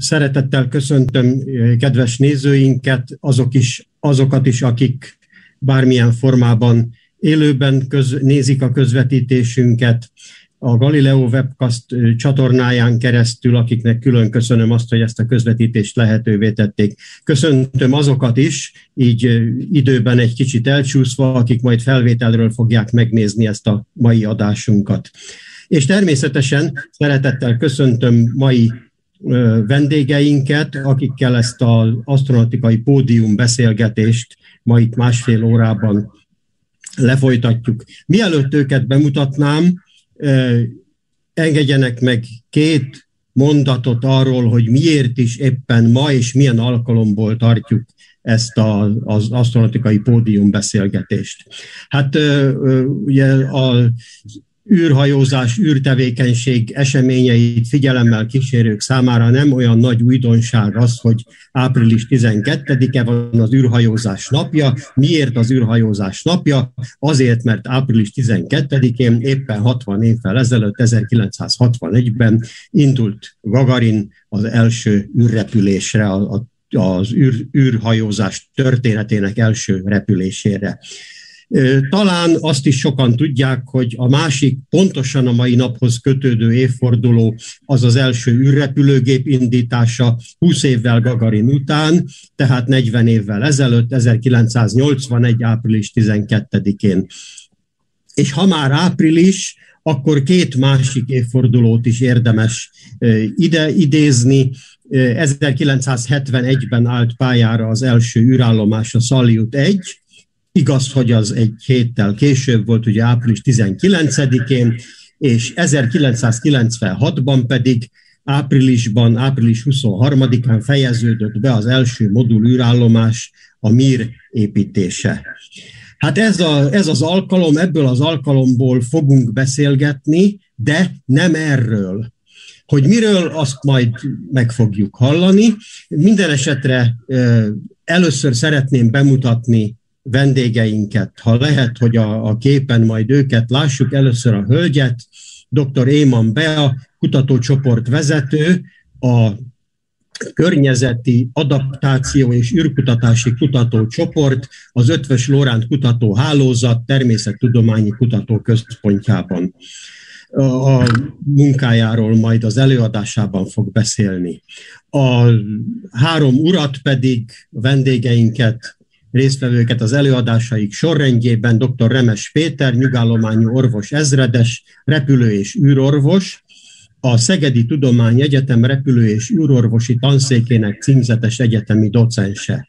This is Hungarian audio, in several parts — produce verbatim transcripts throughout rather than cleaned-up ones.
Szeretettel köszöntöm kedves nézőinket, azok is, azokat is, akik bármilyen formában élőben köz, nézik a közvetítésünket a Galileo Webcast csatornáján keresztül, akiknek külön köszönöm azt, hogy ezt a közvetítést lehetővé tették. Köszöntöm azokat is, így időben egy kicsit elcsúszva, akik majd felvételről fogják megnézni ezt a mai adásunkat. És természetesen szeretettel köszöntöm mai vendégeinket, akikkel ezt az asztronautikai pódium beszélgetést ma itt másfél órában lefolytatjuk. Mielőtt őket bemutatnám, engedjenek meg két mondatot arról, hogy miért is éppen ma és milyen alkalomból tartjuk ezt a, az asztronautikai pódium beszélgetést. Hát ugye a űrhajózás, űrtevékenység eseményeit figyelemmel kísérők számára nem olyan nagy újdonság az, hogy április tizenkettedike van az űrhajózás napja. Miért az űrhajózás napja? Azért, mert április tizenkettedikén éppen hatvan évvel ezelőtt, ezerkilencszázhatvanegyben indult Gagarin az első űrrepülésre, az űr, űrhajózás történetének első repülésére. Talán azt is sokan tudják, hogy a másik, pontosan a mai naphoz kötődő évforduló az az első űrrepülőgép indítása húsz évvel Gagarin után, tehát negyven évvel ezelőtt, ezerkilencszáznyolcvanegy. április tizenkettedikén. És ha már április, akkor két másik évfordulót is érdemes ide idézni. ezerkilencszázhetvenegyben állt pályára az első űrállomás, a Salyut egy, igaz, hogy az egy héttel később volt, ugye április tizenkilencedikén, és ezerkilencszázkilencvenhatban pedig áprilisban, április huszonharmadikán fejeződött be az első modul űrállomás, a Mir építése. Hát ez, a, ez az alkalom, ebből az alkalomból fogunk beszélgetni, de nem erről. Hogy miről, azt majd meg fogjuk hallani. Minden esetre először szeretném bemutatni vendégeinket, ha lehet, hogy a, a képen majd őket lássuk. Először a hölgyet, dr. Éman Bea, kutatócsoport vezető, a Környezeti Adaptáció és űrkutatási kutatócsoport, az Eötvös Loránd Kutatóhálózat Természettudományi Kutatóközpontjában. A munkájáról majd az előadásában fog beszélni. A három urat pedig, a vendégeinket, résztvevőket az előadásaik sorrendjében dr. Remes Péter, nyugállományú orvos ezredes, repülő- és űrorvos, a Szegedi Tudományegyetem repülő- és űrorvosi tanszékének címzetes egyetemi docense.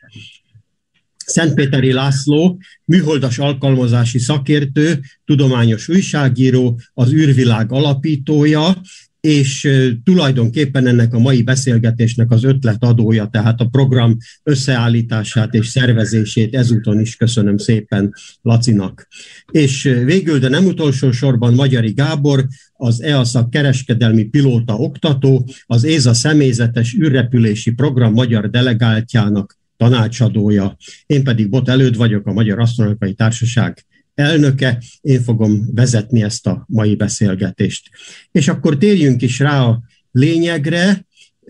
Szentpéteri László, műholdas alkalmazási szakértő, tudományos újságíró, az űrvilág alapítója, és tulajdonképpen ennek a mai beszélgetésnek az ötletadója, tehát a program összeállítását és szervezését ezúton is köszönöm szépen Lacinak. És végül, de nem utolsó sorban Magyari Gábor, az EASA kereskedelmi pilóta oktató, az ÉZA személyzetes űrrepülési program magyar delegáltjának tanácsadója. Én pedig Bot Előd vagyok, a Magyar Asztronautikai Társaság elnöke, én fogom vezetni ezt a mai beszélgetést. És akkor térjünk is rá a lényegre.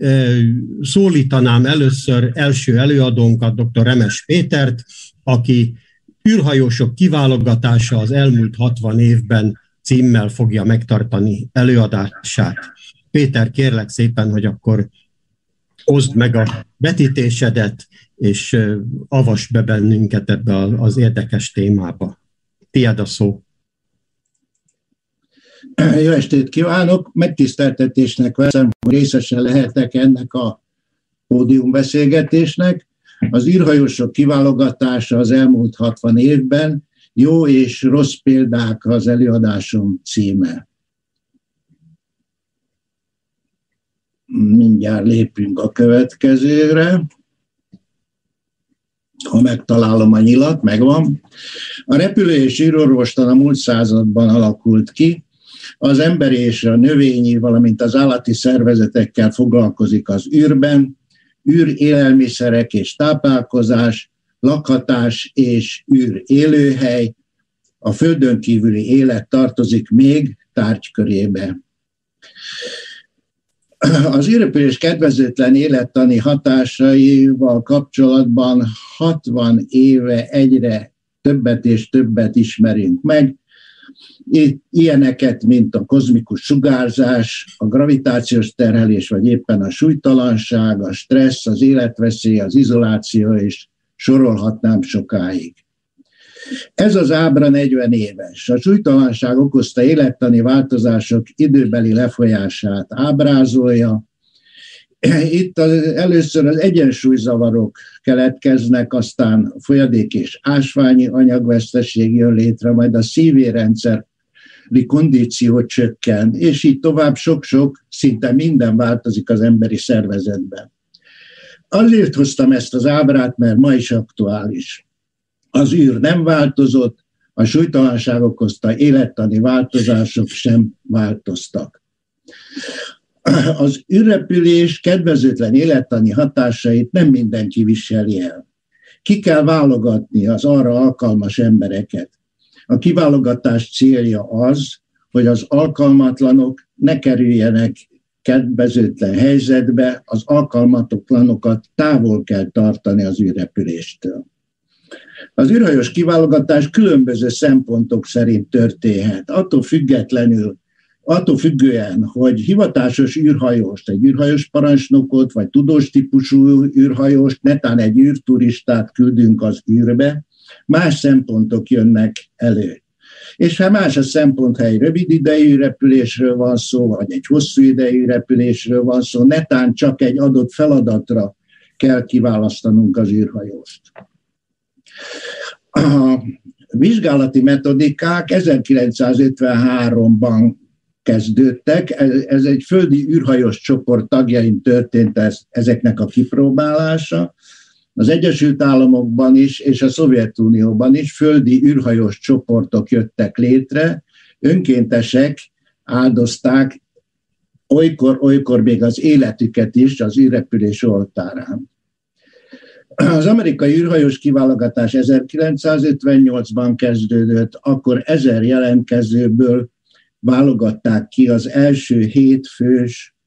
Szólítanám először első előadónkat, dr. Remes Pétert, aki űrhajósok kiválogatása az elmúlt hatvan évben címmel fogja megtartani előadását. Péter, kérlek szépen, hogy akkor oszd meg a vetítésedet, és avass be bennünket ebbe az érdekes témába. Tiéd a szó. Jó estét kívánok! Megtiszteltetésnek veszem, hogy részesen lehetek ennek a pódiumbeszélgetésnek. Az űrhajósok kiválogatása az elmúlt hatvan évben, jó és rossz példák az előadásom címe. Mindjárt lépünk a következőre. Ha megtalálom a nyilat, megvan. A repülő- és űrorvostan a múlt században alakult ki. Az emberi és a növényi, valamint az állati szervezetekkel foglalkozik az űrben, űrélelmiszerek és táplálkozás, lakhatás és űrélőhely. A földön kívüli élet tartozik még tárgykörébe. Az űrrepülés kedvezőtlen élettani hatásaival kapcsolatban hatvan éve egyre többet és többet ismerünk meg. Itt ilyeneket, mint a kozmikus sugárzás, a gravitációs terhelés, vagy éppen a súlytalanság, a stressz, az életveszély, az izoláció, és sorolhatnám sokáig. Ez az ábra negyven éves. A súlytalanság okozta élettani változások időbeli lefolyását ábrázolja. Itt az, először az egyensúlyzavarok keletkeznek, aztán folyadék és ásványi anyagveszteség jön létre, majd a szívérrendszeri kondíció csökken, és így tovább sok-sok, szinte minden változik az emberi szervezetben. Azért hoztam ezt az ábrát, mert ma is aktuális. Az űr nem változott, a súlytalanság okozta élettani változások sem változtak. Az űrrepülés kedvezőtlen élettani hatásait nem mindenki viseli el. Ki kell válogatni az arra alkalmas embereket. A kiválogatás célja az, hogy az alkalmatlanok ne kerüljenek kedvezőtlen helyzetbe, az alkalmatoklanokat távol kell tartani az űrrepüléstől. Az űrhajós kiválogatás különböző szempontok szerint történhet. Attól függetlenül, attól függően, hogy hivatásos űrhajóst, egy űrhajós parancsnokot, vagy tudós típusú űrhajóst, netán egy űrturistát küldünk az űrbe, más szempontok jönnek elő. És ha más a szempont, ha egy rövid idejű repülésről van szó, vagy egy hosszú idejű repülésről van szó, netán csak egy adott feladatra kell kiválasztanunk az űrhajóst. A vizsgálati metodikák ezerkilencszázötvenháromban kezdődtek, ez egy földi űrhajós csoport tagjain történt ez, ezeknek a kipróbálása. Az Egyesült Államokban is és a Szovjetunióban is földi űrhajós csoportok jöttek létre, önkéntesek áldozták olykor-olykor még az életüket is az űrrepülés oltárán. Az amerikai űrhajós kiválogatás ezerkilencszázötvennyolcban kezdődött, akkor ezer jelentkezőből válogatták ki az első hét fős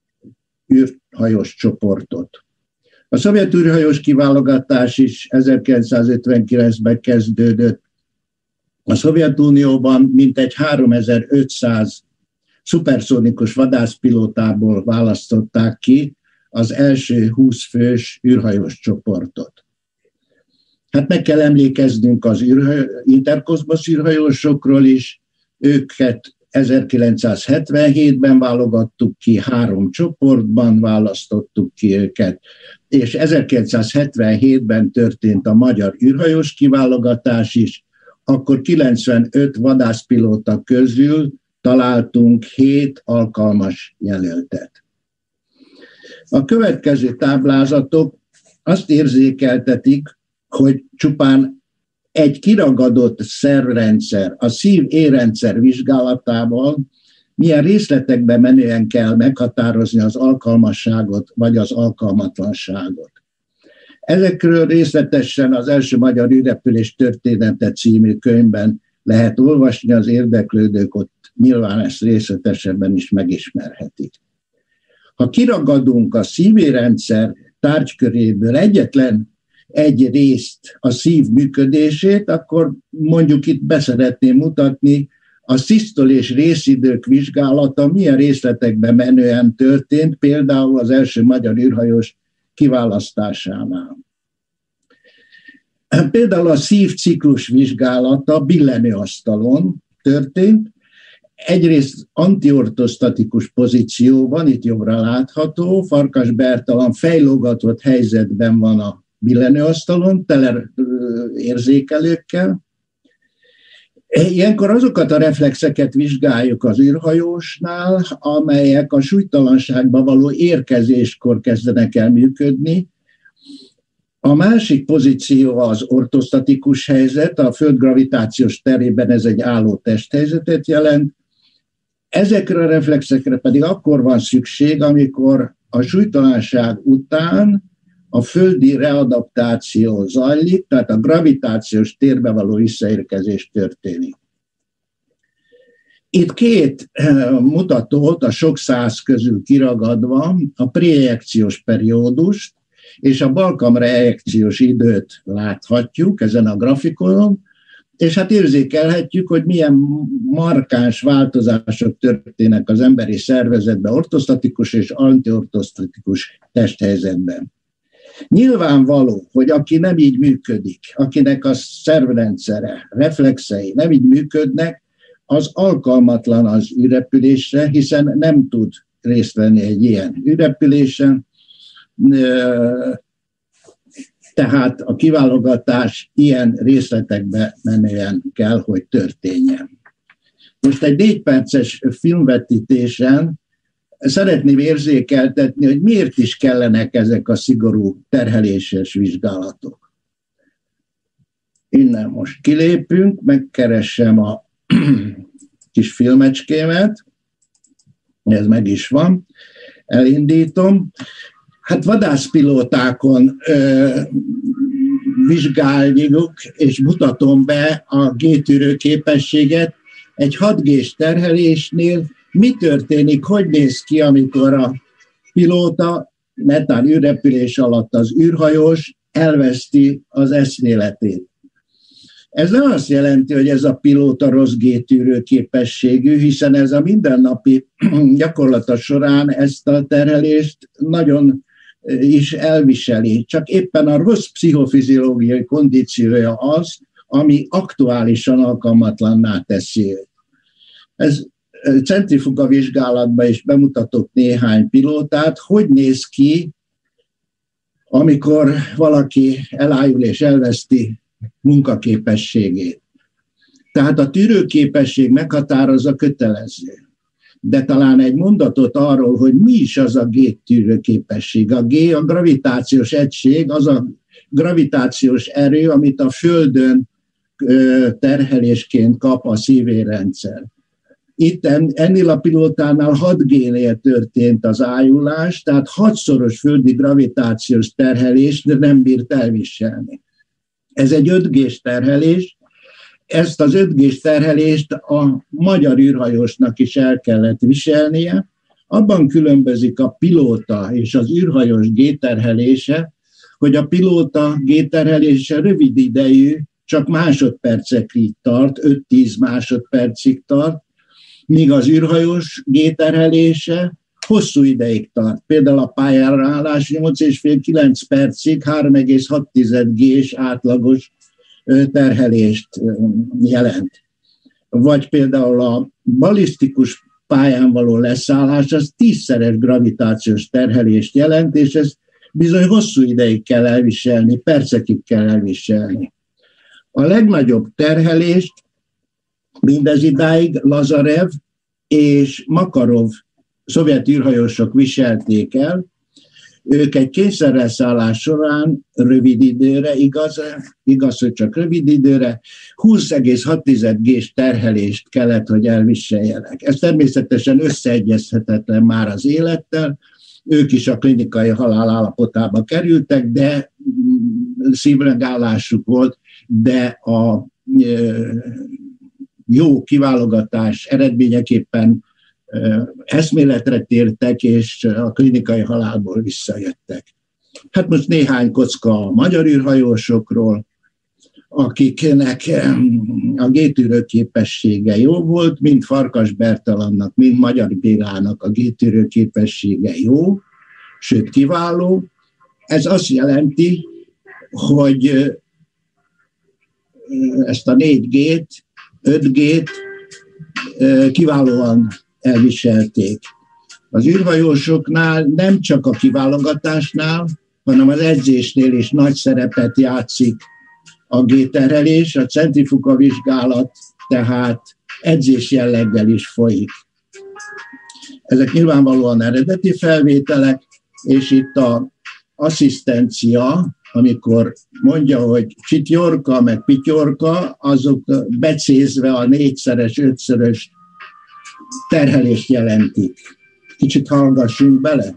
űrhajós csoportot. A szovjet űrhajós kiválogatás is ezerkilencszázötvenkilencben kezdődött. A Szovjetunióban mintegy háromezer-ötszáz szuperszónikus vadászpilótából választották ki az első húsz fős űrhajós csoportot. Hát meg kell emlékeznünk az űrhajó, interkozmosz űrhajósokról is, őket ezerkilencszázhetvenhétben válogattuk ki, három csoportban választottuk ki őket, és ezerkilencszázhetvenhétben történt a magyar űrhajós kiválogatás is, akkor kilencvenöt vadászpilóta közül találtunk hét alkalmas jelöltet. A következő táblázatok azt érzékeltetik, hogy csupán egy kiragadott szervrendszer, a szív-érrendszer vizsgálatával milyen részletekbe menően kell meghatározni az alkalmasságot vagy az alkalmatlanságot. Ezekről részletesen az első magyar űrrepülés története című könyvben lehet olvasni, az érdeklődők ott nyilván ezt részletesebben is megismerhetik. Ha kiragadunk a szívérrendszer tárgyköréből egyetlen egy részt, a szív működését, akkor mondjuk itt beszeretném mutatni, a szisztol és részidők vizsgálata milyen részletekben menően történt, például az első magyar űrhajós kiválasztásánál. Például a szívciklus vizsgálata billenőasztalon történt, egyrészt antiortosztatikus pozícióban, itt jobbra látható, Farkas Bertalan fejlógatott helyzetben van a billenőasztalon, tele érzékelőkkel. Ilyenkor azokat a reflexeket vizsgáljuk az űrhajósnál, amelyek a súlytalanságba való érkezéskor kezdenek el működni. A másik pozíció az ortosztatikus helyzet, a Föld gravitációs terében ez egy álló testhelyzetet jelent. Ezekre a reflexekre pedig akkor van szükség, amikor a súlytalanság után a földi readaptáció zajlik, tehát a gravitációs térbe való visszaérkezés történik. Itt két mutatót a sok száz közül kiragadva, a projekciós periódust és a balkamreakciós időt láthatjuk ezen a grafikonon, és hát érzékelhetjük, hogy milyen markáns változások történnek az emberi szervezetben, ortosztatikus és antiortosztatikus testhelyzetben. Nyilvánvaló, hogy aki nem így működik, akinek a szervrendszere, reflexei nem így működnek, az alkalmatlan az űrrepülésre, hiszen nem tud részt venni egy ilyen űrrepülésen, tehát a kiválogatás ilyen részletekbe menően kell, hogy történjen. Most egy négy perces filmvetítésen szeretném érzékeltetni, hogy miért is kellenek ezek a szigorú terheléses vizsgálatok. Innen most kilépünk, megkeressem a kis filmecskémet, ez meg is van, elindítom. Hát vadászpilótákon ö, vizsgáljuk és mutatom be a G-tűrő képességet. Egy hat gés terhelésnél mi történik, hogy néz ki, amikor a pilóta, netán űrrepülés alatt az űrhajós elveszti az eszméletét. Ez nem azt jelenti, hogy ez a pilóta rossz G-tűrő képességű, hiszen ez a mindennapi gyakorlata során ezt a terhelést nagyon is elviseli. Csak éppen a rossz pszichofiziológiai kondíciója az, ami aktuálisan alkalmatlanná teszi őt. Ez centrifuga vizsgálatban is bemutatok néhány pilótát, hogy néz ki, amikor valaki elájul és elveszti munkaképességét. Tehát a tűrőképesség meghatározza kötelező. De talán egy mondatot arról, hogy mi is az a G-tűrőképesség. A G a gravitációs egység, az a gravitációs erő, amit a Földön terhelésként kap a szívérrendszer. Itt ennél a pilótánál hat G-nél történt az ájulás, tehát hatszoros földi gravitációs terhelést nem bírt elviselni. Ez egy öt gés terhelés, ezt az öt gés terhelést a magyar űrhajósnak is el kellett viselnie. Abban különbözik a pilóta és az űrhajós G-terhelése, hogy a pilóta G-terhelése rövid idejű, csak másodpercekig tart, öt-tíz másodpercig tart, míg az űrhajós G-terhelése hosszú ideig tart. Például a pályára állás nyolc és fél-kilenc percig három egész hat gés átlagos terhelést jelent. Vagy például a balisztikus pályán való leszállás az tízszeres gravitációs terhelést jelent, és ezt bizony hosszú ideig kell elviselni, percekig kell elviselni. A legnagyobb terhelést mindez idáig Lazarev és Makarov szovjet űrhajósok viselték el. Ők egy kényszerleszállás során rövid időre, igaz, igaz, hogy csak rövid időre, húsz egész hat gés terhelést kellett, hogy elviseljenek. Ez természetesen összeegyezhetetlen már az élettel, ők is a klinikai halál állapotába kerültek, de szívmegállásuk volt, de a jó kiválogatás eredményeképpen eszméletre tértek, és a klinikai halálból visszajöttek. Hát most néhány kocka a magyar űrhajósokról, akiknek a G-tűrő képessége jó volt, mind Farkas Bertalannak, mind Magyar Bélának a G-tűrő képessége jó, sőt kiváló. Ez azt jelenti, hogy ezt a négy G-t, öt G-t kiválóan elviselték. Az űrhajósoknál nem csak a kiválogatásnál, hanem az edzésnél is nagy szerepet játszik a G-terhelés, a centrifuga vizsgálat tehát edzés jelleggel is folyik. Ezek nyilvánvalóan eredeti felvételek, és itt az asszisztencia, amikor mondja, hogy csityorka, meg pityorka, azok becézve a négyszeres, ötszörös terhelést jelentik. Kicsit hallgassunk bele.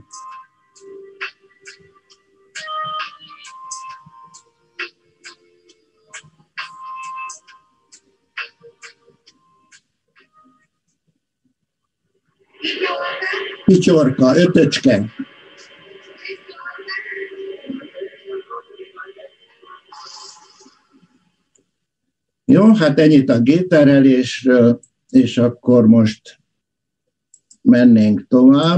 Pityorka, ötöcske. Jó, hát ennyit a gépterelésről, és akkor most mennénk tovább.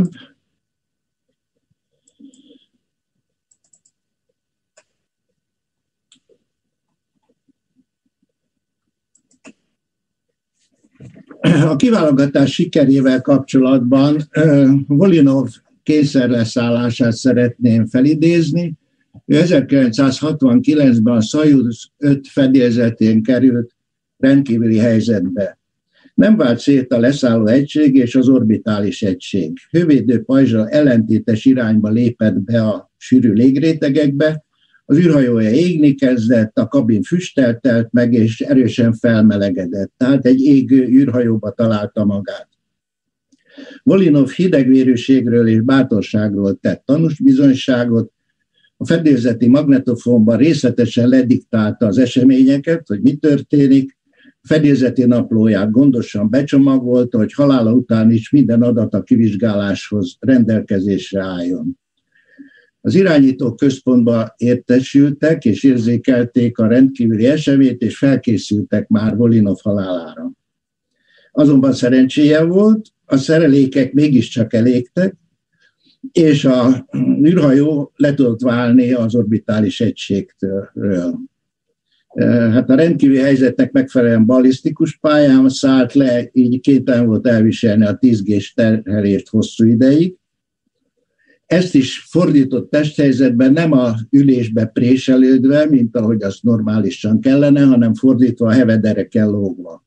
A kiválogatás sikerével kapcsolatban Volinov kényszerleszállását szeretném felidézni. Ő ezerkilencszázhatvankilencben a Szajuz öt fedélzetén került rendkívüli helyzetbe. Nem vált szét a leszálló egység és az orbitális egység. Hővédő pajzsal ellentétes irányba lépett be a sűrű légrétegekbe, az űrhajója égni kezdett, a kabin füsttel telt meg, és erősen felmelegedett. Tehát egy égő űrhajóba találta magát. Volinov hidegvérűségről és bátorságról tett tanúbizonyságot, a fedélzeti magnetofonban részletesen lediktálta az eseményeket, hogy mi történik, a fedélzeti naplóját gondosan becsomagolta, hogy halála után is minden adat a kivizsgáláshoz rendelkezésre álljon. Az irányító központba értesültek és érzékelték a rendkívüli eseményt, és felkészültek már Volinov halálára. Azonban szerencséje volt, a szerelékek mégiscsak elégtek, és a űrhajó le tudott válni az orbitális egységről. Hát a rendkívüli helyzetnek megfelelően ballisztikus pályán szállt le, így képtelen volt elviselni a tíz gés terhelést hosszú ideig. Ezt is fordított testhelyzetben, nem a ülésbe préselődve, mint ahogy az normálisan kellene, hanem fordítva a hevedereken lógva.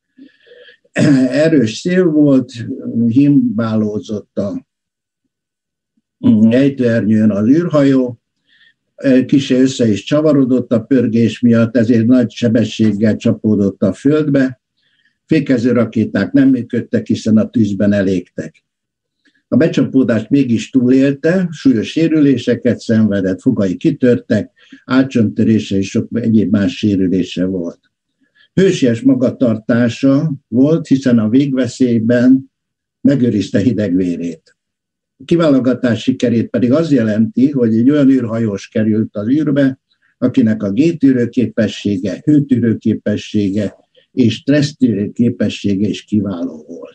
Erős szél volt, himbálózott a ejtőernyőn az űrhajó, kissé össze is csavarodott a pörgés miatt, ezért nagy sebességgel csapódott a földbe. Fékező rakéták nem működtek, hiszen a tűzben elégtek. A becsapódást mégis túlélte, súlyos sérüléseket szenvedett, fogai kitörtek, álcsonttörése és sok egyéb más sérülése volt. Hősies magatartása volt, hiszen a végveszélyben megőrizte hidegvérét. A kiválogatás sikerét pedig az jelenti, hogy egy olyan űrhajós került az űrbe, akinek a géptűrő képessége, hőtűrő képessége és stressztűrő képessége is kiváló volt.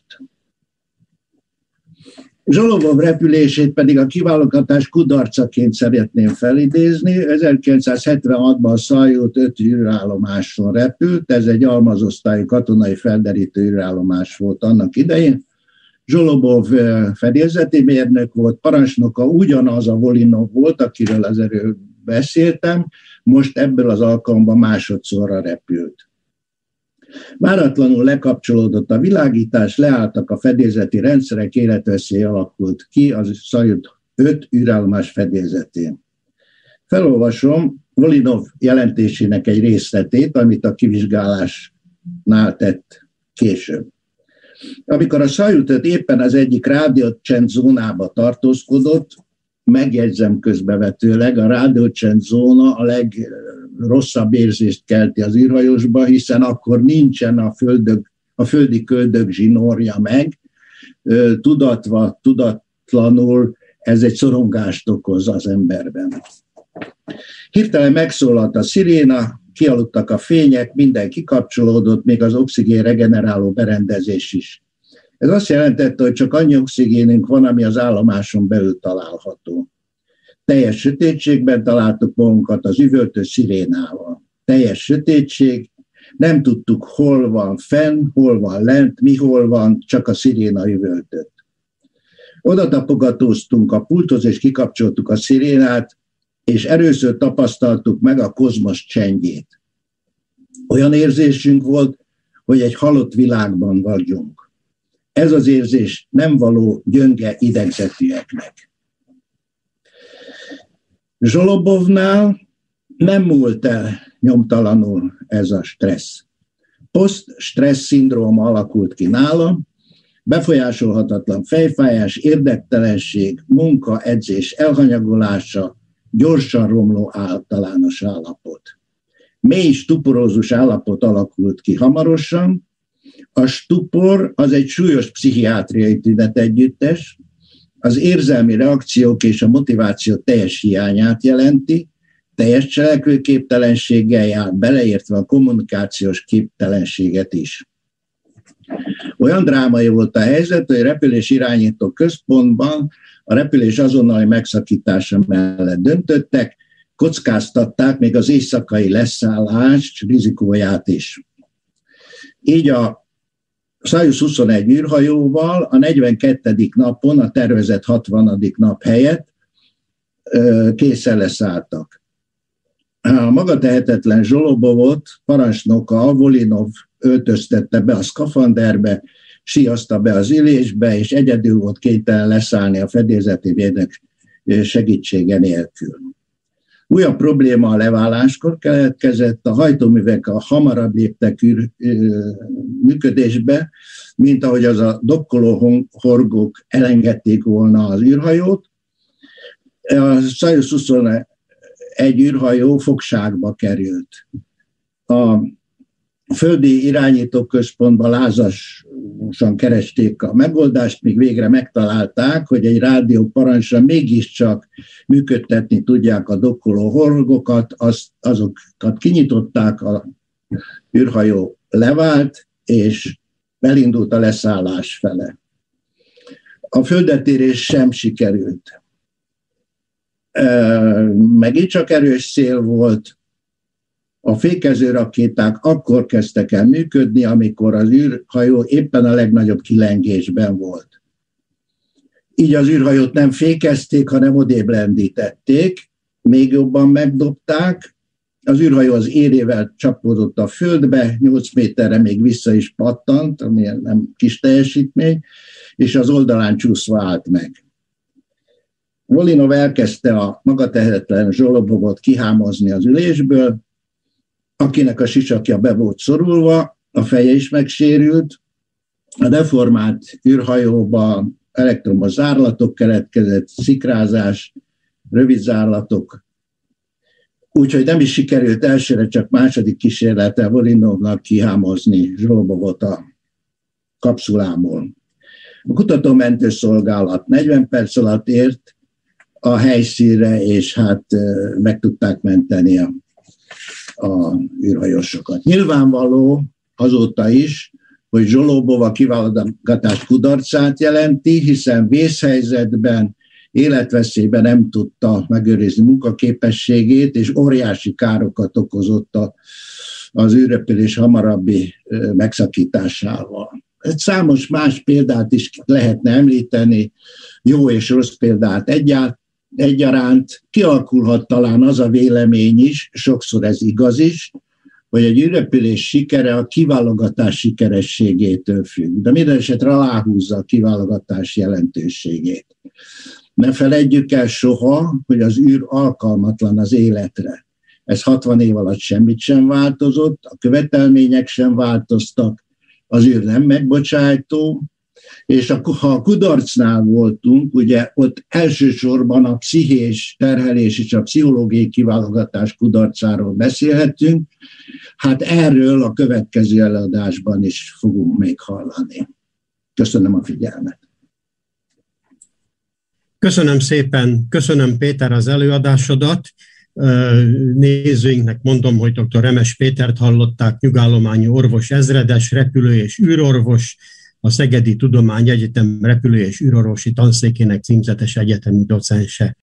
Zsolobov repülését pedig a kiválogatás kudarcaként szeretném felidézni. ezerkilencszázhetvenhatban a Szajuz öt űrállomáson repült, ez egy almazosztályú katonai felderítő űrállomás volt annak idején. Zsolobov fedélzeti mérnök volt, parancsnoka ugyanaz a Volinov volt, akiről az erről beszéltem, most ebből az alkalomban másodszorra repült. Váratlanul lekapcsolódott a világítás, leálltak a fedélzeti rendszerek, életveszély alakult ki a Szajuz öt űrállomás fedélzetén. Felolvasom Volinov jelentésének egy részletét, amit a kivizsgálásnál tett később. Amikor a Szajuz öt éppen az egyik rádiócsend zónába tartózkodott, megjegyzem közbevetőleg, a rádiócsend zóna a legrosszabb érzést kelti az űrhajósba, hiszen akkor nincsen a, földök, a földi köldök zsinórja meg, tudatva, tudatlanul ez egy szorongást okoz az emberben. Hirtelen megszólalt a sziréna, kialudtak a fények, minden kikapcsolódott, még az oxigén regeneráló berendezés is. Ez azt jelentette, hogy csak annyi oxigénünk van, ami az állomáson belül található. Teljes sötétségben találtuk magunkat az üvöltő szirénával. Teljes sötétség, nem tudtuk, hol van fenn, hol van lent, mi hol van, csak a sziréna üvöltött. Oda tapogatóztunk a pulthoz, és kikapcsoltuk a szirénát, és először tapasztaltuk meg a kozmosz csendjét. Olyan érzésünk volt, hogy egy halott világban vagyunk. Ez az érzés nem való gyönge idegzetűeknek. Zsolobovnál nem múlt el nyomtalanul ez a stressz. Poszt-stressz szindróma alakult ki nála, befolyásolhatatlan fejfájás, érdektelenség, munka, edzés elhanyagolása, gyorsan romló általános állapot. Mély stuporózus állapot alakult ki hamarosan. A stupor az egy súlyos pszichiátriai tünetegyüttes, az érzelmi reakciók és a motiváció teljes hiányát jelenti, teljes cselekvőképtelenséggel jár, beleértve a kommunikációs képtelenséget is. Olyan drámai volt a helyzet, hogy a repülés irányító központban a repülés azonnali megszakítása mellett döntöttek, kockáztatták még az éjszakai leszállás rizikóját is. Így a Soyuz huszonegy űrhajóval a negyvenkettedik napon, a tervezett hatvanadik nap helyett készen leszálltak. A magatehetetlen Zsolobovot parancsnoka Volinov öltöztette be a szkafanderbe, siaszta be az ülésbe, és egyedül volt kénytelen leszállni a fedélzeti mérnök segítsége nélkül. Újabb probléma a leváláskor keletkezett, a hajtóművek a hamarabb léptek űr, működésbe, mint ahogy az a dokkoló horgók elengedték volna az űrhajót. A Soyuz huszonegy űrhajó fogságba került. A földi irányítóközpontban lázasan keresték a megoldást, míg végre megtalálták, hogy egy rádió parancsra mégiscsak működtetni tudják a dokkoló horgokat, az, azokat kinyitották, a űrhajó levált, és elindult a leszállás fele. A földetérés sem sikerült. Megint csak erős szél volt. A fékező rakéták akkor kezdtek el működni, amikor az űrhajó éppen a legnagyobb kilengésben volt. Így az űrhajót nem fékezték, hanem odébb lendítették, még jobban megdobták. Az űrhajó az érével csapódott a földbe, nyolc méterre még vissza is pattant, ami nem kis teljesítmény, és az oldalán csúszva állt meg. Volinov elkezdte a magatehetetlen Zsolobovot kihámozni az ülésből, akinek a sisakja be volt szorulva, a feje is megsérült, a deformált űrhajóban elektromos zárlatok keletkezett, szikrázás, rövid zárlatok, úgyhogy nem is sikerült elsőre, csak második kísérlettel Volinovnak kihámozni Zsolobovot a kapszulából. A kutatómentő szolgálat negyven perc alatt ért a helyszínre, és hát meg tudták menteni a a űrhajósokat. Nyilvánvaló azóta is, hogy Zsolobov a kiválogatás kudarcát jelenti, hiszen vészhelyzetben, életveszélyben nem tudta megőrizni munkaképességét, és óriási károkat okozott az űrrepülés hamarabbi megszakításával. Számos más példát is lehetne említeni, jó és rossz példát egyáltalán, egyaránt. Kialakulhat talán az a vélemény is, sokszor ez igaz is, hogy egy űrrepülés sikere a kiválogatás sikerességétől függ, de minden esetre aláhúzza a kiválogatás jelentőségét. Ne feledjük el soha, hogy az űr alkalmatlan az életre. Ez hatvan év alatt semmit sem változott, a követelmények sem változtak, az űr nem megbocsájtó, és ha a kudarcnál voltunk, ugye ott elsősorban a pszichés terhelés és a pszichológiai kiválogatás kudarcáról beszélhetünk, hát erről a következő előadásban is fogunk még hallani. Köszönöm a figyelmet. Köszönöm szépen, köszönöm Péter az előadásodat. Nézőinknek mondom, hogy dr. Remes Pétert hallották, nyugállományi orvos ezredes, repülő és űrorvos, a Szegedi Tudományegyetem repülő- és űrorvosi tanszékének címzetes egyetemi docense.